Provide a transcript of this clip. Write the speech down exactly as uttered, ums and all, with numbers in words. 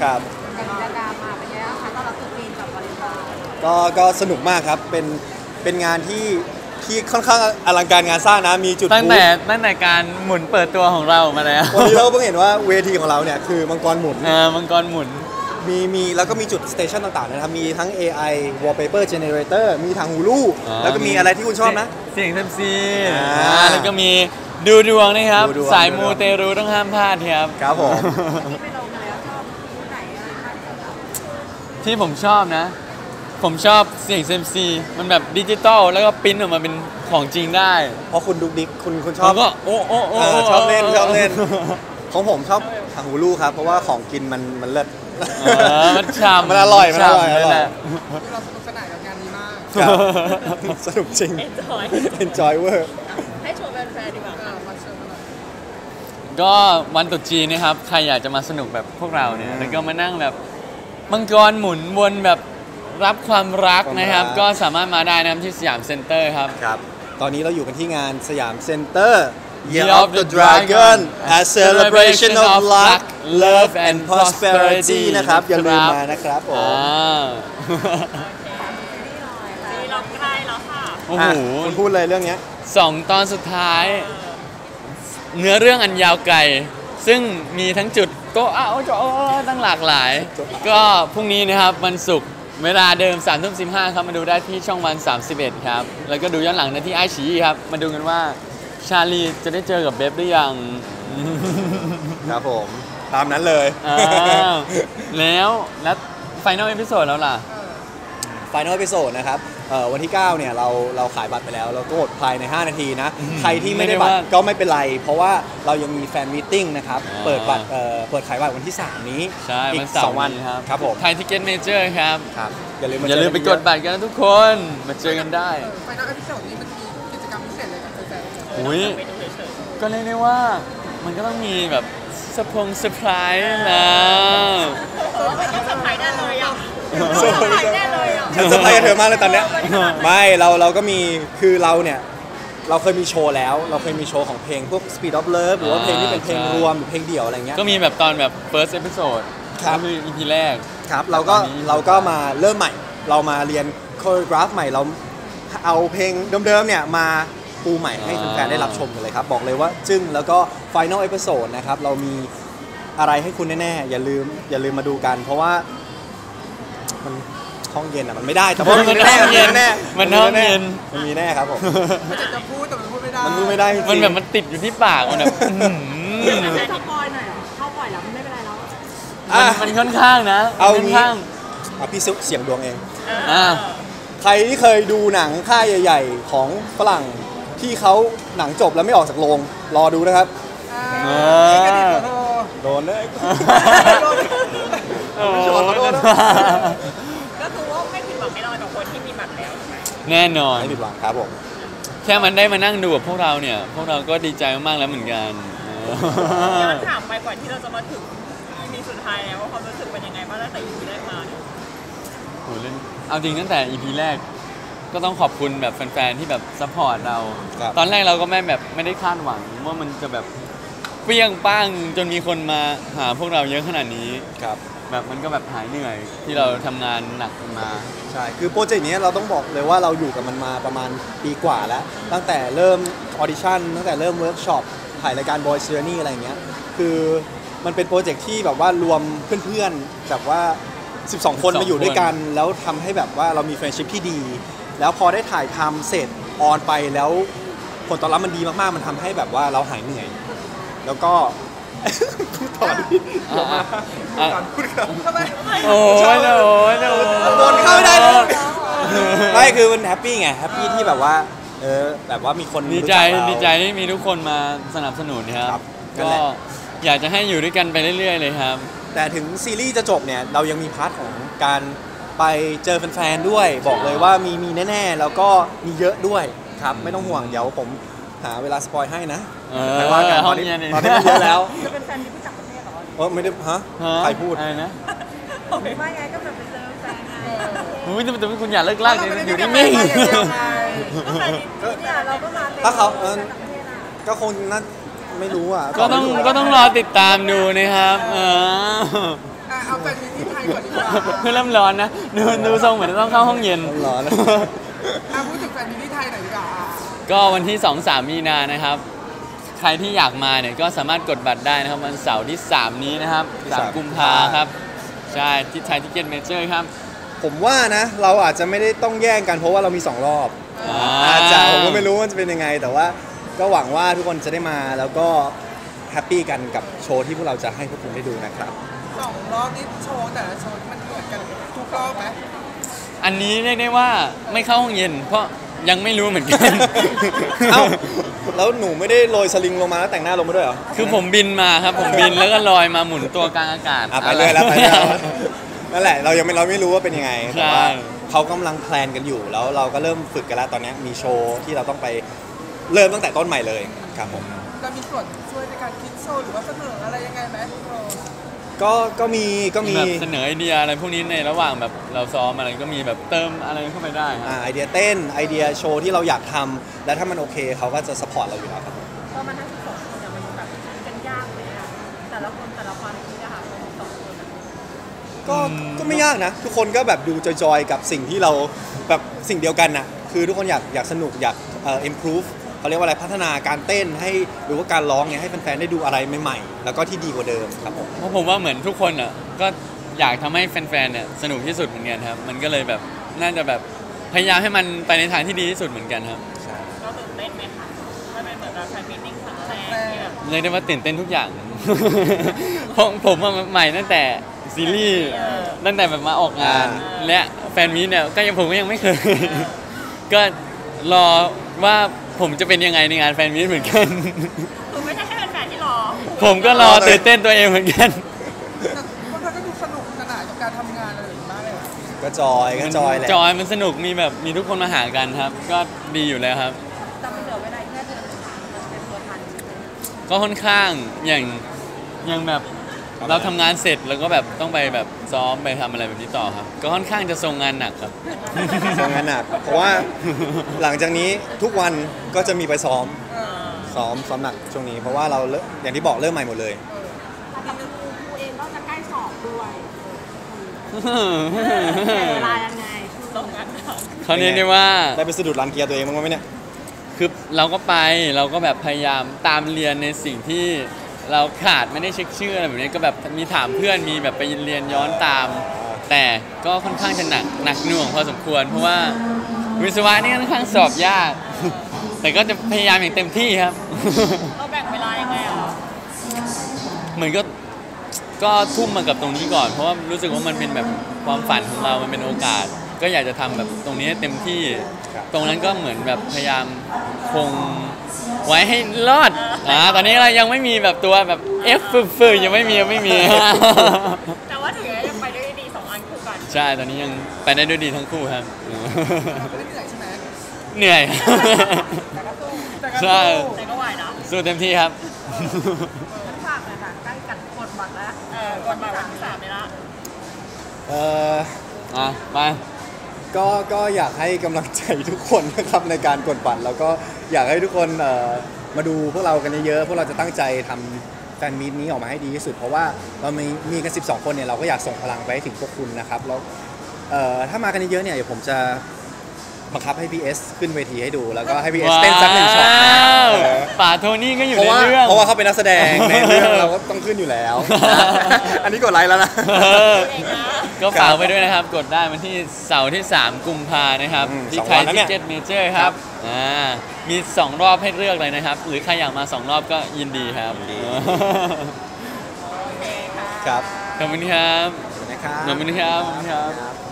ครับกิจกรรมมาเป็นไงบ้างคะต้อนรับตรุษจีนกับวาเลนไทน์ก็ก็สนุกมากครับเป็นเป็นงานที่ที่ค่อนข้างอลังการงานสร้างนะมีจุดตั้งแต่ตั้งแต่การหมุนเปิดตัวของเรามาแล้ววันนี้เราเพิ่งเห็นว่าเวทีของเราเนี่ยคือมังกรหมุนเออมังกรหมุนมีมีแล้วก็มีจุดสเตชันต่างๆนะครับมีทั้ง เอ ไอ Wallpaper Generator มีทางฮูลูแล้วก็มีอะไรที่คุณชอบนะเสียงเซมซีแล้วก็มีดูดวงนะครับสายมูเตรูต้องห้ามพลาดครับครับผมไปลงมาแล้วชอบคู่ไหนอะไรคะที่ผมชอบนะผมชอบเสียงเซมซีมันแบบดิจิตอลแล้วก็ปริ้นออกมาเป็นของจริงได้เพราะคุณดุกดิกคุณคุณชอบก็โอ้โอ้โอ้ชอบเล่นชอบเล่นของผมชอบทางฮูลูครับเพราะว่าของกินมันมันเลิศมันชามมันอร่อยมันอร่อยอร่อยเราสนุกสนานกับงานนี้มากสนุกจริง enjoy enjoy เวอร์ให้ชวนแฟนๆดีกว่ามาเชิญมาหน่อยก็วันตรุษจีนนะครับใครอยากจะมาสนุกแบบพวกเราเนี่ยแล้วก็มานั่งแบบมังกรหมุนวนแบบรับความรักนะครับก็สามารถมาได้นะครับที่สยามเซ็นเตอร์ครับครับตอนนี้เราอยู่กันที่งานสยามเซ็นเตอร์ Year of the Dragon a celebration of luck love and prosperity นะครับอย่าลืมมานะครับผมนี่เราใกล้แล้วค่ะโอ้โหคุณพูดเลยเรื่องนี้สองตอนสุดท้ายเนื้อเรื่องอันยาวไกลซึ่งมีทั้งจุดโก็อ้าวจะตั้งหลากหลายก็พรุ่งนี้นะครับวันศุกร์เวลาเดิม สามทุ่มสิบห้า ครับมาดูได้ที่ช่องวันสามสิบเอ็ดครับแล้วก็ดูย้อนหลังในที่ไอชีครับมาดูกันว่าชาลีจะได้เจอกับเบฟหรือยังครับผมตามนั้นเลยแล้วแล้วไฟนอลเอพิโซดแล้วล่ะไฟนอลเอพิโซดนะครับวันที่เก้าเนี่ยเราเราขายบัตรไปแล้วเราก็หมดภายในห้านาทีนะใครที่ไม่ได้บัตรก็ไม่เป็นไรเพราะว่าเรายังมีแฟนมีตติ้งนะครับเปิดบัตรเปิดขายบัตรวันที่สามนี้ใช่อีกสองวันครับครับผมไทยทิเก็ตเมเจอร์ครับครับอย่าลืมอย่าลืมไปกดบัตรกันทุกคนมาเจอกันได้ไฟนอลเอพิโซดนี้มันมีกิจกรรมพิเศษอะไรกับแฟนๆอุ้ยก็เรียกได้ว่ามันก็ต้องมีแบบสปงเซอร์ไพรส์นะเออเป็นเซอร์ไพรส์ได้เลยอ่ะเซอร์ไพรส์ได้เลยอ่ะฉันเซอร์ไพรส์กับเธอมากเลยตอนเนี้ยไม่เราเราก็มีคือเราเนี่ยเราเคยมีโชว์แล้วเราเคยมีโชว์ของเพลงพวก Speed of Love หรือว่าเพลงที่เป็นเพลงรวมหรือเพลงเดี่ยวอะไรเงี้ยก็มีแบบตอนแบบ first episode ครับคือ อี พี แรกครับเราก็เราก็มาเริ่มใหม่เรามาเรียนโคโรกราฟใหม่เราเอาเพลงเดิมๆเนี่ยมาปูใหม่ให้แฟนๆได้รับชมกันเลยครับบอกเลยว่าจึ้งแล้วก็ Final Episode นะครับเรามีอะไรให้คุณแน่ๆอย่าลืมอย่าลืมมาดูกันเพราะว่ามันห้องเย็นอ่ะมันไม่ได้แต่ว่ามันแน่มันแน่มันห้องเย็นมันมีแน่ครับผมมันจะพูดแต่มันพูดไม่ได้มันพูดไม่ได้มันแบบมันติดอยู่ที่ปากมันแบบไม่สปอยหน่อยเข้าปล่อยแล้วมันไม่เป็นไรแล้วมันค่อนข้างนะค่อนข้างเอาพี่เสียงดวงเองใครที่เคยดูหนังค่ายใหญ่ๆของฝรั่งที่เขาหนังจบแล้วไม่ออกจากโรงรอดูนะครับโดนเลยก็คือว่าไม่ผิดหวังแน่นอนกับคนที่มีบัตรแล้วแน่นอนไม่ผิดหวังครับผมแค่มันได้มานั่งดูกับพวกเราเนี่ยพวกเราก็ดีใจมากๆแล้วเหมือนกันย้อนถามไปก่อนที่เราจะมาถึง อี พี สุดท้ายแล้วว่าความรู้สึกเป็นยังไงบ้างตั้งแต่ อี พี แรกมาเนี่ยโหเล่นเอาจริงตั้งแต่ อี พี แรกก็ต้องขอบคุณแบบแฟนๆที่แบบซัพพอร์ตเราตอนแรกเราก็ไม่แบบไม่ได้คาดหวังว่ามันจะแบบเปรี้ยงป้างจนมีคนมาหาพวกเราเยอะขนาดนี้ครับแบบมันก็แบบหายเหนื่อยที่เราทำงานหนักมาใช่คือโปรเจกต์นี้เราต้องบอกเลยว่าเราอยู่กับมันมาประมาณปีกว่าแล้วตั้งแต่เริ่มออดิชั่นตั้งแต่เริ่มเวิร์กช็อปถ่ายรายการ Boy Journey อะไรเงี้ยคือมันเป็นโปรเจกต์ที่แบบว่ารวมเพื่อนๆแบบว่าสิบสองคนมาอยู่ด้วยกันแล้วทำให้แบบว่าเรามีเฟรนด์ชิพที่ดีแล้วพอได้ถ่ายทำเสร็จออนไปแล้วผลตอบรับมันดีมากๆมันทำให้แบบว่าเราหายเหนื่อยแล้วก็พูดต่อดิพูดมาพูดกันทำไมโอ้ยโอ้ยโดนเข้าไม่ได้เลยไม่คือมันแฮปปี้ไงแฮปปี้ที่แบบว่าเออแบบว่ามีคนดีใจดีใจที่มีทุกคนมาสนับสนุนครับก็อยากจะให้อยู่ด้วยกันไปเรื่อยๆเลยครับแต่ถึงซีรีส์จะจบเนี่ยเรายังมีพาร์ทของการไปเจอแฟนๆด้วยบอกเลยว่ามีมีแน่ๆแล้วก็มีเยอะด้วยครับไม่ต้องห่วงเดี๋ยวผมหาเวลาสปอยให้นะแต่ว่าการตอนนี้ตอนนี้มันเยอะแล้วจะเป็นแฟนที่รู้จักประเทศหรอเออไม่ได้ฮะใครพูดอะไรนะไม่ไงก็แบบไปเจอแฟนไงอุ้ยแต่คุณอย่าเลิกลากอยู่นิ่งๆเนี่ยเราก็มาถ้าเขาก็คงน่าไม่รู้อ่ะก็ต้องก็ต้องรอติดตามดูนะครับอ่ะเอาแฟนมีที่ไทยก่อนดีกว่าเพื่อเริ่มร้อนนะดูดูทรงเหมือนจะต้องเข้าห้องเย็นร้อนอ่ะพูดถึงแฟนมีที่ไทยหน่อยดีกว่าก็วันที่ สองถึงสาม มีนานะครับ ใครที่อยากมาเนี่ยก็สามารถกดบัตรได้นะครับวันเสาร์ที่ สาม นี้นะครับ สาม กุมภาครับ ใช่ที่ไทยทิเก็ตเมเจอร์ครับผมว่านะเราอาจจะไม่ได้ต้องแย่งกันเพราะว่าเรามีสองรอบอ่าอาจจะผมก็ไม่รู้ว่าจะเป็นยังไง แต่ว่าก็หวังว่าทุกคนจะได้มาแล้วก็แฮปปี้กันกับโชว์ที่พวกเราจะให้พวกคุณได้ดูนะครับสองรอบนี้โชว์แต่ละโชว์มันเหมือนกันทุกรอบไหมอันนี้เรียกได้ว่าไม่เข้าห้องเย็น เพราะยังไม่รู้เหมือนกันเอ้าแล้วหนูไม่ได้โรยสลิงลงมาแล้วแต่งหน้าลงมาด้วยเหรอคือผมบินมาครับผมบินแล้วก็ลอยมาหมุนตัวกลางอากาศอ่ะไปเลยแล้วไปเลยแล้วนั่นแหละเรายังไม่เราไม่รู้ว่าเป็นยังไงแต่ว่าใช่เขากำลังแพลนกันอยู่แล้วเราก็เริ่มฝึกกันแล้วตอนนี้มีโชว์ที่เราต้องไปเริ่มตั้งแต่ต้นใหม่เลยครับผมเรามีส่วนช่วยในการคิดโชว์หรือว่าเสนออะไรยังไงไหมโชว์ก็ก็มีก็มีแบบเสนอไอเดียอะไรพวกนี้ในระหว่างแบบเราซ้อมอะไรก็มีแบบเติมอะไรเข้าไปได้ครับอ่าไอเดียเต้นไอเดียโชว์ที่เราอยากทำและถ้ามันโอเคเขาก็จะสปอร์ตเราอยู่แล้วครับก็มันทั้งสองคนเนี่ยมันแบบกันยากเลยอะแต่ละคนแต่ละความคิดอะค่ะคนสองคนอะก็ก็ไม่ยากนะ ทุกคนก็แบบดูจอยๆกับสิ่งที่เราแบบสิ่งเดียวกันน่ะคือทุกคนอยากอยากสนุกอยากเอ่อ improve เขาเรียกว่าอะไรพัฒนาการเต้นให้หรือว่าการร้องเนี่ยให้แฟนๆได้ดูอะไรใหม่ๆแล้วก็ที่ดีกว่าเดิมครับผมเพราะผมว่าเหมือนทุกคนอ่ะก็อยากทำให้แฟนๆเนี่ยสนุกที่สุดเหมือนกันครับ มันก็เลยแบบน่าจะแบบพยายามให้มันไปในทางที่ดีที่สุดเหมือนกันครับใช่เราตื่นเต้นไหมคะถ้าเป็นเหมือนแบบแฟนมิทติ้งครั้งแรกที่แบบเรียกได้ว่าตื่นเต้นทุกอย่าง ผมผมว่าใหม่ตั้งแต่ซีรีส์ตั้งแต่แบบมาออกงาน และแฟนมีตเนี่ยก็ยังผมก็ยังไม่เคย ก็รอว่าผมจะเป็นยังไงในงานแฟนมีตเหมือนกันคือไม่ใช่แค่แฟนๆที่รอผมก็รอตื่นเต้นตัวเองเหมือนกันแต่พวกเธอก็ดูสนุกสนานกับการทำงานอะไรอย่างนี้มากเลยอะก็จอยก็จอยแหละจอยมันสนุกมีแบบมีทุกคนมาหากันครับ ก็ดีอยู่แล้วครับแต่มันเหลือเวลาแค่เดือนนึงค่ะมันเป็นตัวทันใช่ไหมก็ค่อนข้างอย่างอย่างแบบเราทำงานเสร็จแล้วก็แบบต้องไปแบบซ้อมไปทำอะไรแบบนี้ต่อครับ ก็ค่อนข้างจะทรงงานหนักครับทำงานหนักเพราะว่าหลังจากนี้ทุกวันก็จะมีไปซ้อมเออซ้อมซ้อมหนักช่วงนี้เพราะว่าเราเริ่มอย่างที่บอกเริ่มใหม่หมดเลยแต่กับครูครูเองก็จะใกล้สอบด้วยแต่แต่เวเวลาลายัยัง งไงไงตรงกันค่ะเขาเรียกได้ว่าได้ไปสะดุดรันเกียร์ตัวเองบ้างไหมเนี่ยคือเราก็ไปเราก็แบบพยายามตามเรียนในสิ่งที่เราขาดไม่ได้เช็คชื่ออะไรแบบนี้ก็แบบมีถามเพื่อนมีแบบไปเรียนย้อนตาม แต่ก็ค่อนข้างจะหนักหนักหน่วงพอสมควร เพราะว่าวิศวะนี่ค่อนข้างสอบยาก แต่ก็จะพยายามอย่างเต็มที่ครับเราแบ่งเวลายังไงอะคะเหมือนก็ก็ทุ่มมากับตรงนี้ก่อน เพราะว่ารู้สึกว่ามันเป็นแบบความฝันของเรา มันเป็นโอกาส ก็อยากจะทำแบบตรงนี้ให้เต็มที่ครับตรงนั้นก็เหมือนแบบพยายามคงไว้ให้รอดอ่าตอนนี้เรายังไม่มีแบบตัวแบบ F ฟืดๆยังไม่มียังไม่มีแต่ว่าถึงยังไปได้ดีสองอันคู่กันใช่ ตอนนี้ยังไปได้ด้วยดีทั้งคู่ครับไม่ได้เหนื่อยใช่ไหมเหนื่อยแต่ก็สู้แต่ก็ใช่สู้แต่ก็ไหวนะสู้เต็มที่ครับฉันฝากหน่อยค่ะใกล้กันกดบัตรแล้วเออกดมาวันที่สามเลยละเอออ่ะไปก็ก็อยากให้กำลังใจทุกคนนะครับในการกดบัตรแล้วก็อยากให้ทุกคนเอ่อมาดูพวกเรากันเยอะๆพวกเราจะตั้งใจทำแฟนมีตนี้ออกมาให้ดีที่สุด เพราะว่าเรามีมีกันสิบสองคนเนี่ยเราก็อยากส่งพลังไปให้ถึงพวกคุณนะครับแล้วเอ่อถ้ามากันเยอะๆเนี่ยเดี๋ยวผมจะบังคับให้ พี เอส ขึ้นเวทีให้ดูแล้วก็ให้ พี เอส เต้นสักหนึ่งช็อตนะว้าวเออป่าโทนี่ก็อยู่เพราะในว่าเรื่องเพราะว่าเขาเป็นนักแสดงในเรื่องเราก็ต้องขึ้นอยู่แล้ว อันนี้กดไลค์แล้วนะเออเองนะก็ฝากไปด้วยนะครับ กดได้วันที่เสาร์ที่ สาม กุมภานะครับอืมที่สองไทวัยนแล้วทิเนี่ยเก็ตเมเจอร์คครัรับบ อ่ามีสองรอบให้เลือกเลยนะครับ หรือใครอยากมาสองรอบก็ยินดีครับยินดีโอเคค่ะครับขอบคุณครับนะครับขอบคุณครับขอบคุณครับครับ